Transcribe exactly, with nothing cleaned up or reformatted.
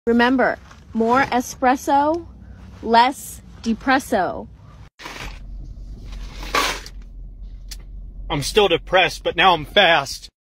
Remember, more espresso, less depresso. I'm still depressed, but now I'm fast.